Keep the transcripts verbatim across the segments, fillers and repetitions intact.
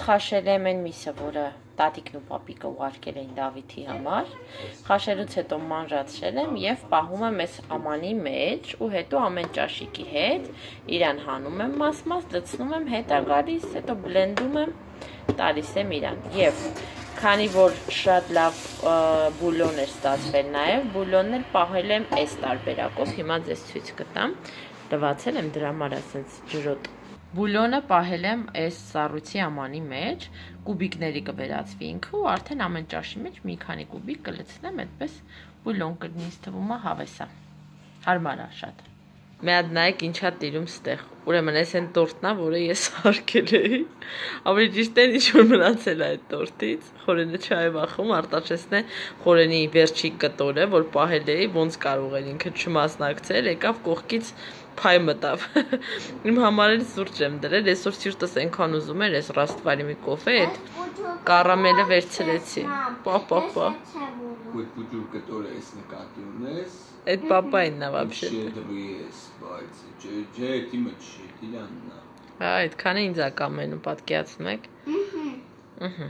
խաշել եմ այն միսը, որը տատիկն ու պապիկը ուղարկել էին Դավիթի համար։ Խաշելուց հետո մանրացրել եմ եւ պահում եմ այս ամանի մեջ ու հետո ամեն ճաշիկի հետ իրան հանում եմ մաս-մաս, լցնում եմ, հետո գալիս, հետո բլենդում եմ, տալիս եմ իրան։ Եվ քանի որ շատ լավ բուլյոն էր ստացվել նաեւ, բուլյոնն էլ պահել եմ այս տարբերակով, հիմա ձեզ ցույց կտամ։ Լվացել եմ դրա համար ասենց ջրոտ։ Բուլյոնը պահել եմ այս սառույցի ամանի մեջ, կուբիկների կվերածվի ինքը ու արդեն ամեն ճաշի մեջ մի քանի կուբիկ կլցնեմ, այդպես բուլյոն կլինի, ինձ թվում է հավես է։ Հարմար է շատ։ Մի հատ նայեք ինչա տիրում ստեղ։ Ուրեմն այս այն տորտն է, որը ես հարկել էի։ Ավելի ճիշտ է ինչ որ մնացել է այդ տորտից։ Խորենը չայ վախում, Արտաշեսն է խորենի վերջի կտորը, որ պահել էի, ոնց կարող էր ինքը չմասնակցել, եկավ կողքից փայ մտավ։ Իմ համար էլ սուրճ եմ դրել, այսօր սիրտս այնքան ուզում էր, այս ռաստվարի մի կոֆե, այդ կարամելը վերցրեցի։ Պա, պա, պա։ Այդ բուջուր կտորը ես նկատի ունես։ Այդ պապայինն է вообще։ Շեդրի ես, բայց ջե դիմը չդիլաննա։ Հա, այդքանը ինձ է կամենում, պատկերացնում եք։ Ըհը։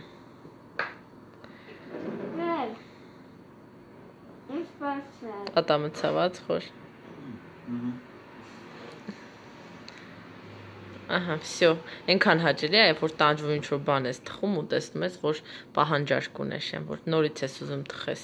Վել։ Ինչպես է։ Ատամցաված խոր։ Ահա, всё։ Այնքան հաճելի է, երբ որ տանջվում ինչ-որ բան ես թխում ու տեսնում ես, որ պահանջարկ ունես, որ նորից ես ուզում թխես։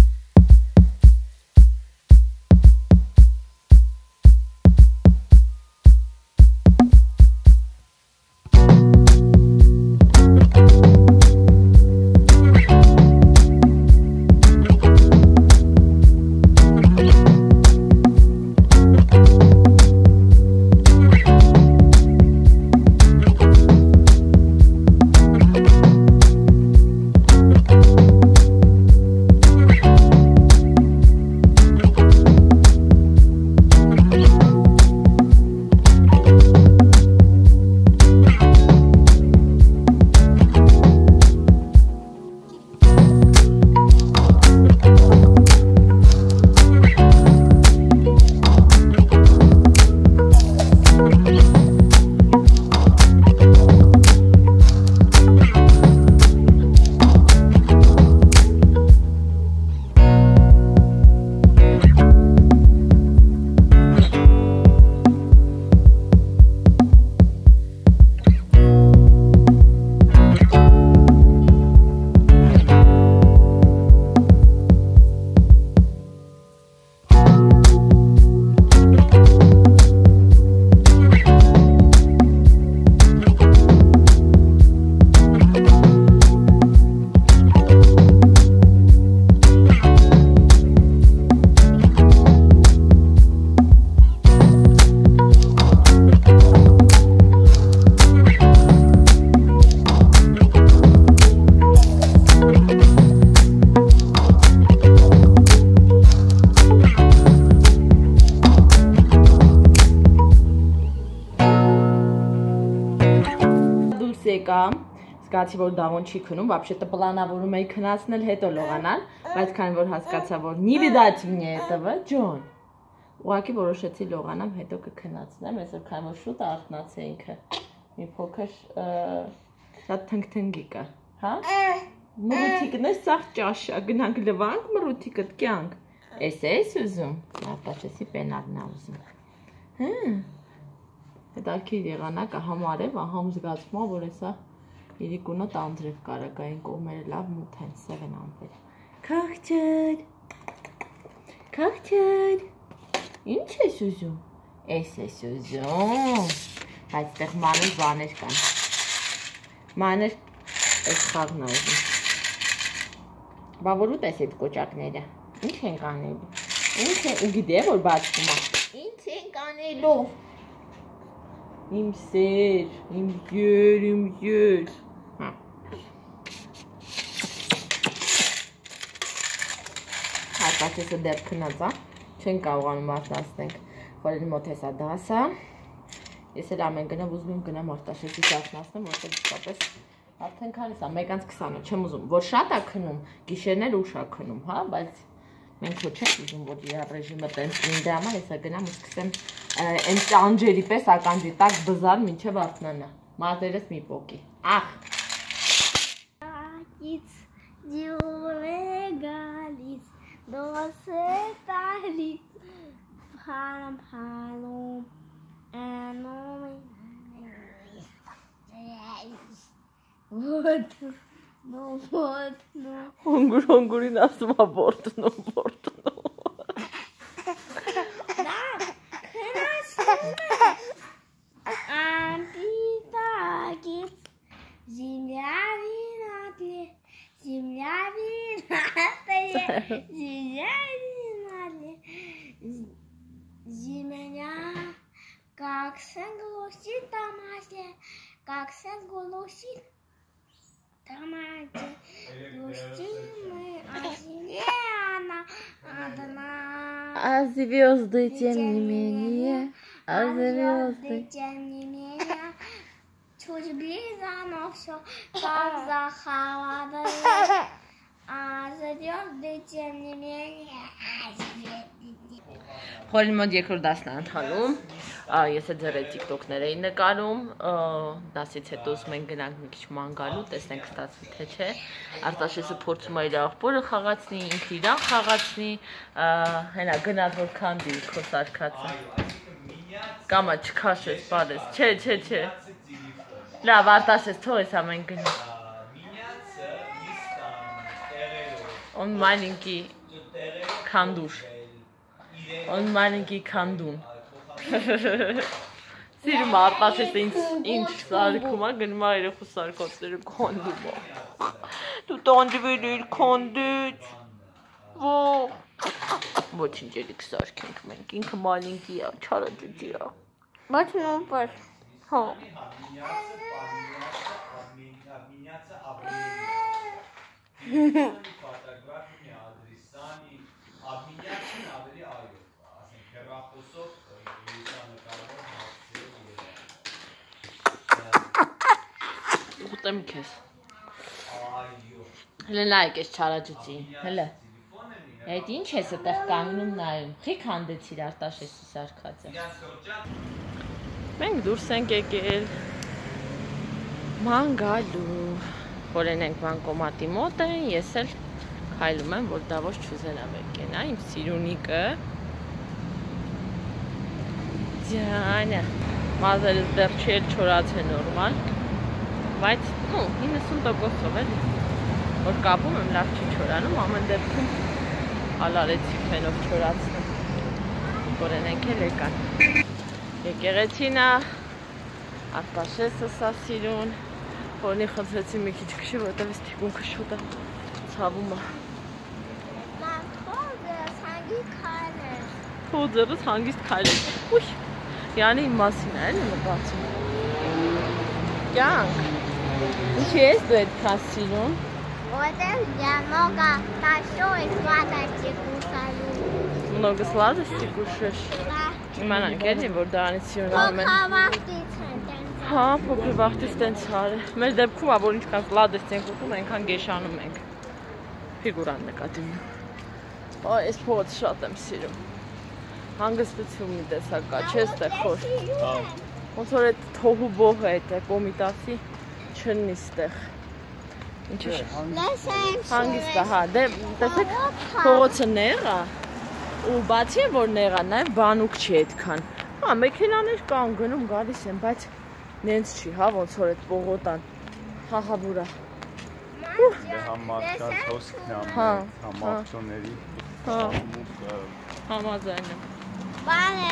Զգացի, որ դավոն չի քնում, вообще-то պլանավորում էի քնացնել, հետո լողանալ, բայց քանի որ հասկացա, որ не видать мне этого, Ջոն, ուղղակի որոշեցի լողանամ, հետո կքնացնեմ, այսօր քանի որ շուտ արթնացա ինքը, մի փոքր շատ թնգթնգի կա, հա? Մրութիկն է սաղ ճաշա, գնանք լվանք, մրութիկդ կյանք, էս էս ուզում, Արտաշեսի պենալն է ուզում, հմ, հետարքիր եղանակը համարև, ահամ զգացվում, որ էսա իրիկունը տանձրև կարակային կողմերը լավ մութ են, սև են ամպեր։ Քաղջեր, քաղջեր, ինչ ես ուզում, ես ես ուզում, այստեղ մանր բաներ կան, մանր ես խաղն ուզում, բա որ ուտ ես այդ կոճակները, ինչ են կանելու, ինչ են, ու գիտե որ բացվում է, ինչ են կանելու, իմ սեր, իմ յուր, իմ յուր, Արտաշեսը դեռ քնած է, չեն կարողանում արթնացնենք, խորենի մոտ հեսա դասա, ես էլ ամեն գնով ուզում եմ գնամ Արտաշեսի արթնացնեմ, որտեղ իսկապես արդեն քանիս է, մեկ անց քսանը, չեմ ուզում, որ շատ է քնում, գիշերներ ուշ է քնում, հա, բայց մենք ոչ չենք ուզում, որ իր ռեժիմը տենց լինի, դրա համար հեսա գնամ ու սկսեմ այն տանջերի պես ականջի տակ բզալ մինչև արթնանա, մազերս մի պոկի, ախ, It's Julegalis, doce talis, palom palom, and what? No, what? No. Հունգուր հունգուրին ասում է բորտնում, բորտնում։ Da, քնած Антитагит, земля винатле, земля винатле, земля винатле, земля, как сын глушит домасле, как сын глушит домасле, глушим мы, а земле она одна. А звезды, тем не менее, а звезды. Тем не менее, чуть близко, но все как захолодало. А звезды, тем не менее, а звезды. Խորին մոտ երկրորդ դասն է ընթանում, ես է ձեր այդ տիկտոքներ էին նկարում, դասից հետո ուզում ենք գնանք մի քիչ ման գալու, տեսնենք ստացվի թե չէ, Արտաշեսը փորձում է իր աղբորը խաղացնի, ինքը իրան խաղացնի, հենա գնաց որ քանդի քո սարքածը, կամա չքաշես, բարես, չէ, չէ, չէ, լավ Արտաշես թող ես ամեն գնա, on маленький քանդուր, on маленький քանդուն, սիրում Արտաշեսը ինչ սարքում է, գնում է երեխու սարքոցները քանդում է, դու տանջվել իր քանդեց, ոչինչ երիք սարքենք մենք, ինքը маленький է, չարաջուջի է, Բայց նոմպես, հա, ուտեմ քեզ, հլը նայք ես չարաջուջին, հլը, այդ ինչ ես այդեղ կանգնում նայում, խի քանդեցիր Արտաշեսի սարքածը, մենք դուրս ենք եկել, ման գալու, խորեն ենք բանկոմատի մոտ են, ես էլ քայլում եմ, որ դա ոչ չուզենամ եկեն, իմ սիրունիկը, Ձյանը, մազերս դեռ չի էլ չորացել նորմալ, բայց իննսուն տոկոսով էլ, որ կապում եմ լավ չի չորանում, ամեն դեպքում հալարեցի ֆենով չորացնում, որեն ենք էլ եկան, եկեղեցին է, Արտաշեսը սա սիրուն, Խորնի խնդրեցի մի քիչ քշի, որտև ես թիկունքը շուտ է ցավում է։ Մամ, խոզերս հանգիստ քայլեր։ Խոզերս հանգիստ քայլեր։ Ուй, Յանի իմ մասին է էլի մտածում։ Կյանք։ Ինչի ես դու այդքան սիրում։ Որտեղ много большой сладости кушаю։ Много сладости кушаешь։ Իմանանք էլի, որ դրանից սիրունում են։ Փոքրավախտից են տենց։ Հա, փոքր վախտից տենց արը։ Մեր դեպքում է, որ ինչքան սլադեստ ենք ուտում, այնքան գեշանում ենք։ Ֆիգուրան նկատիվում։ Այ, այս փողոցը շատ եմ սիրում։ Հանգստություն մի տեսակ կա, չէ՞ ստեղ խոր։ Ոնց որ այդ թոհու բոհը այդ կոմիտասի չնի ստեղ։ Ինչ է։ Հանգիստ է, հա, դե տեսեք փողոցը նեղ է։ Ու բացի որ նեղ է, նաև բանուկ չի այդքան։ Հա, մեքենաներ կան գնում գալիս են, բայց նենց չի, հա, ոնց որ այդ պողոտան։ Խաղաբուրա։ Համ մարդկանց հոսքն է, համ ակցիոների։ Հա։ Համաձայն եմ։ Բան է։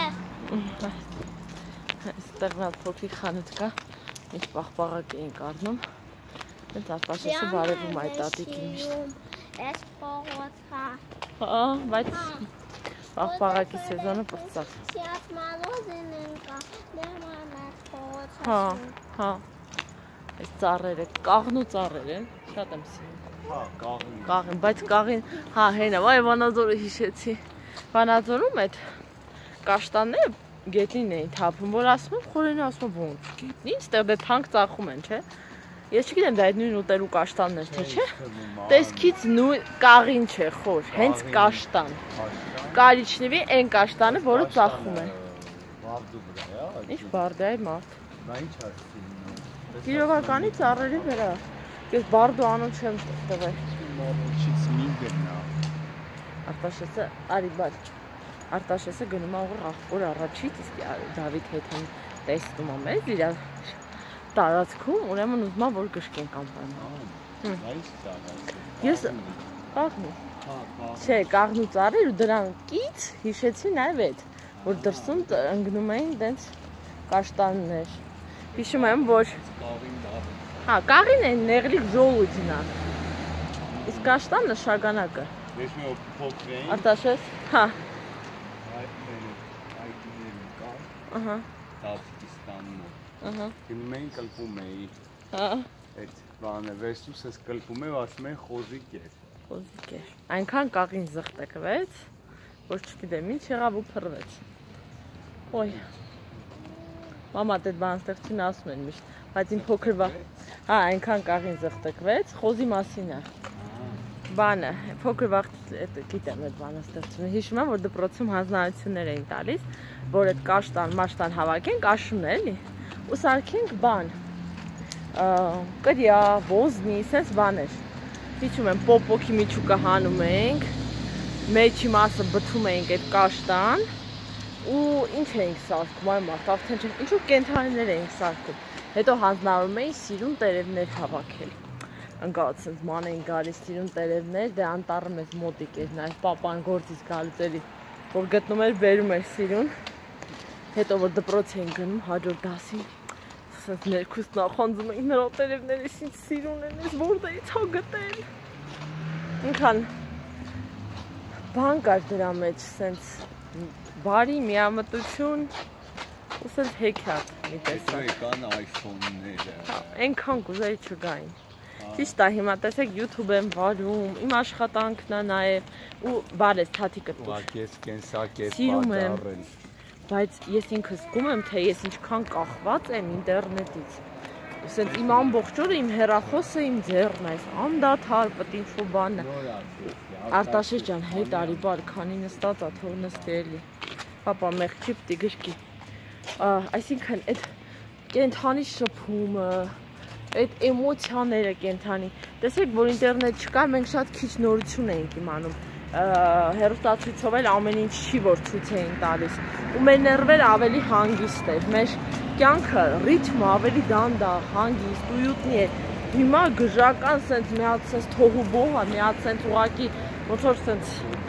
Այստեղ մի հատ փոքրիկ խանութ կա, ինչ պաղպաղակ էինք առնում։ Հենց Արտաշեսը բարևում այդ տատիկին միշտ։ Այս փողոցը։ Հա, բայց պաղպաղակի սեզոնը պրծավ։ Сейчас մալոզին կա, նեմանա փողոցը։ Հա, հա։ Այս ծառերը, կաղն ու ծառեր են, շատ եմ սիրում։ Հա, կաղին։ Կաղին, բայց կաղին, հա, հենա, վայ Վանաձորը հիշեցի։ Վանաձորում այդ կաշտանները գետնին էին թափում, որ ասում եմ խորենը ասում եմ ոնց գետնի, ստեղ դե թանկ ծախում են, չէ։ Ես չգիտեմ դա այդ նույն ուտելու կաշտաններ, թե չէ։ Տեսքից նույն կաղին չէ, խոր, հենց կաշտան։ Կարիչնիվի այն կաշտանը, որը ծախում են։ Բարդու վրա է։ Ինչ բարդ է այդ մարդ։ Նա ինչ ասում։ Իրովականի ծառերի վրա։ Ես բարդու անուն չեմ տվել։ Մորոչից մի գնա։ Արտաշեսը արի բար։ Արտաշեսը գնում է ուղղ աղբոր առաջից, իսկ Դավիթ հետն տեսնում է մեզ իր տարածքում, ուրեմն ուզում է որ գշկեն կանպան։ Այս ծառայ։ Ես կաղնու։ Չէ, կաղնու ծառեր ու դրանքից հիշեցի նաև այդ, որ դրսում ընկնում էին տենց կաշտաններ։ Հիշում եմ, որ հա, կաղին են նեղլիկ ժողույթն է։ Իսկ կաշտանը շագանակը։ Ես մի փոքր էին։ Արտաշես, հա։ Ահա։ Տաջիկստանում։ Ահա։ Գնում էին կլպում էի։ Հա։ Այդ բանը վերջումս ես կլպում է, ասում են խոզիկ է։ Խոզիկ է։ Այնքան կաղին զղտեկվեց, որ չգիտեմ ինչ եղավ ու փռվեց։ Ոյ։ Մամա դե բան ստեղծին ասում են միշտ, բայց իմ փոքր վա։ Հա, այնքան կաղին զղտեկվեց, խոզի մասին է։ Բանը, փոքր վաղ գիտեմ այդ բանը ստեղծում։ Հիշում եմ, որ դպրոցում հանձնարարություններ էին տալիս, որ այդ կաշտան, մաշտան հավաքենք, աշուն էլի, ու սարքենք բան։ Կրյա, ոզնի, սենց բաներ։ Հիշում եմ, պոպոքի միջուկը հանում ենք, մեջի մասը բթում ենք այդ կաշտան, ու ինչ էինք սարքում, այ մարդ, արդեն չենք, ինչու կենթանիներ էինք սարքում։ Հետո հանձնարարում էին սիրուն տերևներ հավաքել։ Ընկած սենց ման էին գալիս սիրուն տերևներ, դե անտառը մեզ մոտիկ էր, նաև պապան գործից գալուց էլի, որ գտնում էր, բերում էր սիրուն։ Հետո որ դպրոց էին գնում, հաջորդ դասին, սենց ներքուստ նախանձում ենք նրա տերևներիս ինչ սիրուն են, ես որտեղից հա գտել։ Ինքան բան կար դրա մեջ, սենց բարի միամտություն ու սենց հեքիաթ մի տեսակ։ Եկան iPhone-ները։ Այնքան կուզեի չգային։ Ճիշտ է, հիմա տեսեք YouTube եմ վարում, իմ աշխատանքն է նաև ու բարես թաթիկը տուր։ Ուղղակի ես կենսակ ես Սիրում եմ, պատառել։ բայց ես ինքս զգում եմ, թե ես ինչքան կախված եմ ինտերնետից։ Ու սենց իմ ամբողջ օրը իմ հեռախոսը իմ ձեռն է, անդադար պտ ինչ-որ բանն է։ Արտաշես ջան, հետ արի բար, քանի նստած ա, թող նստի էլի։ Պապա մեղ չի պտի գրկի։ Այսինքն այդ կենթանի շփումը, այդ էմոցիաները կենթանի։ Տեսեք, որ ինտերնետ չկա, մենք շատ քիչ նորություն էինք իմանում։ Հեռուստացույցով էլ ամեն ինչ չի, որ ցույց էին տալիս։ Ու մեր ներվերը ավելի հանգիստ էր, մեր կյանքը, ռիթմը ավելի դանդաղ, հանգիստ, ույուտնի էր։ Հիմա գժական սենց միած սենց թողուբոհ է, միած սենց ուղակի ոնց որ սենց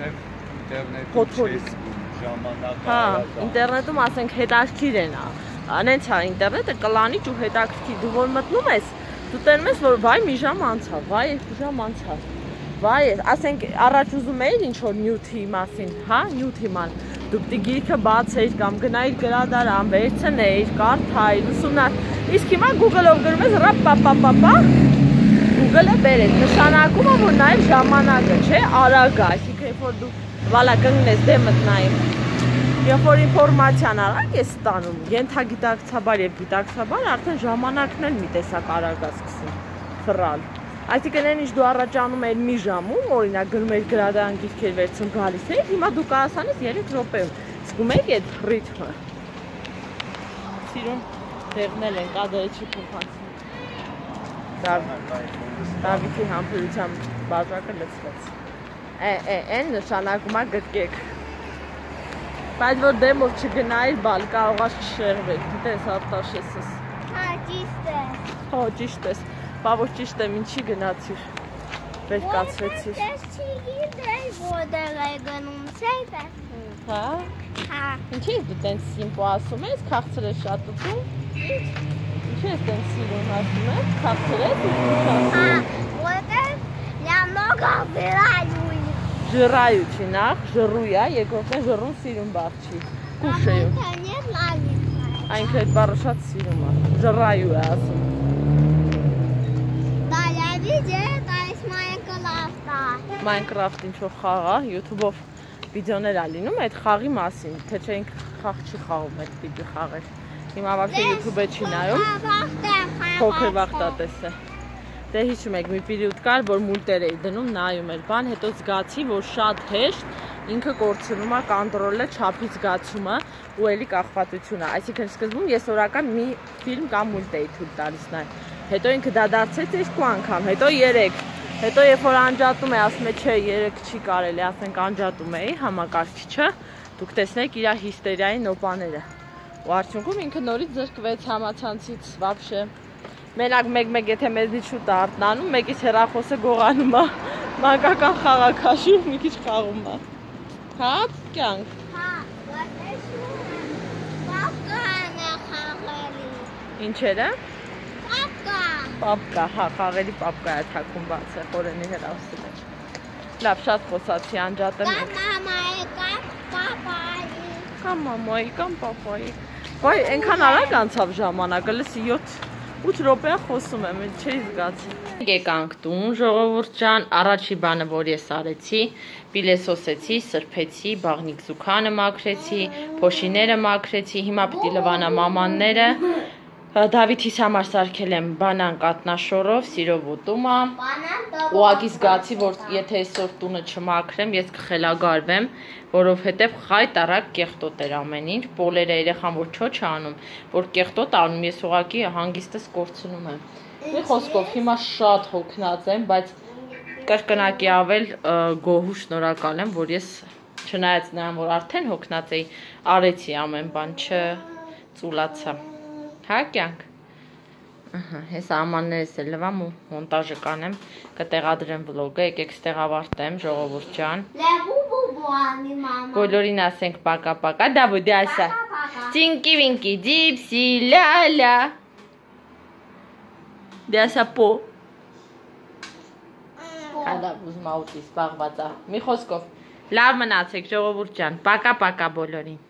ինտերնետում ժամանակ հա, ինտերնետում ասենք հետաքրքիր են, անենց հա, ինտերնետը կլանիչ ու հետաքրքիր, դու որ մտնում ես, դու տենում ես, որ վայ մի ժամ անցավ, վայ երկու ժամ անցավ, վայ, ասենք առաջ ուզում էիր ինչ-որ նյութի մասին, հա, նյութի ման, դու պտի գիրքը բացեիր կամ գնայիր գրադարան, վերցնեիր, կարդայիր, ուսումնար, իսկ հիմա Google-ով գրում ես ռապ պա պա պա պա, Google-ը բերես, նշանակում է, որ նաև ժամանակը, չէ, արագ է, այսինքն երբ որ դու վալա կանգնես դեմդ նայում, երբ որ ինֆորմացիան արագ ես ստանում, ենթագիտակցաբար և գիտակցաբար արդեն ժամանակն էլ մի տեսակ արագ է սկսում ֆռալ։ Այսինքն այն ինչ դու առաջանում էր մի ժամում, օրինակ գնում էր գրադարան գիրքեր վերցում գալիս էիր, հիմա դու կարասանես երեք րոպեում։ Զգում եք այդ ռիթմը։ Սիրուն դեղնել են, կադրը չի փոխանցում։ Դավիթի համբերության բաժակը լցվեց։ Այն նշանակում է գրկեք։ Բայց որ դեմով չգնայիր բալ, կարող ես չշեղվել, գիտես Արտաշեսս։ Հա, ճիշտ է։ Հո, ճիշտ ես, բա որ ճիշտ եմ, ինչի գնացիր, վեր կացվեցիր։ Ես չի գիտեր, որտեղ է գնում, չէի տեսնում։ Հա։ Հա։ Ինչի ես դու տենց սիմպո ասում ես, քաղցր ես շատ ուտում։ Ինչի ես տենց սիրուն ասում ես, քաղցր ես ուտում շատ։ Հա, որտեղ լամոգա վիրայույ։ Ժռայու չի նախ, ժռույա, երկրորդն է ժռուն սիրուն բաղ չի, կուշեյու։ Այնքը այդ բառը շատ սիրում է, ժռայու է ասում։ Minecraft ինչ-որ խաղ է, YouTube-ով վիդեոներ է լինում այդ խաղի մասին, թե չէ ինքը խաղ չի խաղում այդ տիպի խաղեր։ Հիմա վաղտե YouTube-է չի նայում, փոքր վաղտատես է։ Դե հիշում եք մի պիրիոդ կար, որ մուլտեր էի դնում, նայում էր բան, հետո զգացի, որ շատ հեշտ ինքը կորցնում է կոնտրոլը, չափի զգացումը ու էլի կախվածությունը։ Այսինքն սկզբում ես օրական մի ֆիլմ կամ մուլտ էի թույլ տալիս նայել։ Հետո ինքը դա դարձեց երկու անգամ, հետո երեք։ Հետո երբ որ անջատում է, ասում է չէ, երեք չի կարելի, ասենք անջատում էի համակարգիչը, դուք տեսնեք իր հիստերիայի նոպաները։ Ու արդյունքում ինքը նորից զրկվեց համացանցից, вообще։ Մենակ մեկ-մեկ եթե մեզնից շուտ արթնանում, մեկից հեռախոսը գողանում է, մանկական խաղաքաշում մի քիչ խաղում է։ Հա, կյանք։ Հա, պապկան է խաղալի։ Ինչերը։ Պապկա։ Պապկա, հա, խաղերի պապկա է թաքուն բաց է, խորենի հեռախոսի մեջ։ Լավ, շատ խոսացի, անջատեմ եք։ Կամ մամայի, կամ պապայի։ Կամ մամայի, կամ պապայի։ Վայ, ենքան արագ անցավ ժամանակը, լսի յոթ-ութ րոպե խոսում եմ, չէի զգացի։ Եկանք տուն, ժողովուրդ ջան, առաջի բանը, որ ես արեցի, պիլեսոսեցի, սրբեցի, բաղնիկ զուքանը մաքրեցի, փոշիները մաքրեցի, հիմա պիտի լվանամ ամանները, Դավիթիս համար սարքել եմ բանան կատնաշորով, սիրով ուտումա, ուղղակի զգացի, որ եթե այսօր տունը չմաքրեմ, ես կխելագարվեմ, որովհետև խայտ առակ կեղտոտ էր ամեն ինչ, պոլերը երեխան որ չոչ անում, որ կեղտոտ անում, ես ուղղակի հանգիստս կորցնում եմ։ Մի խոսքով հիմա շատ հոգնած եմ, բայց կրկնակի ավել գոհու շնորհակալ եմ, որ ես չնայած նրան, որ արդեն հոգնած էի, արեցի ամեն բան, չծուլացա։ Հա կյանք, հես ամաններս էլ լվամ ու մոնտաժը կանեմ, կտեղադրեմ վլոգը, եկեք ստեղ ավարտեմ, ժողովուրդ ջան։ Բոլորին ասենք պակա-պակա, դա բուդի ասա, ծինկի վինկի դիպսի, լալա, դե ասա պո, հանդա ուզմա ուտի սպաղվածա, մի խոսքով, լավ մնացեք ժողովուրդ ջան, պակա-պակա բոլորին։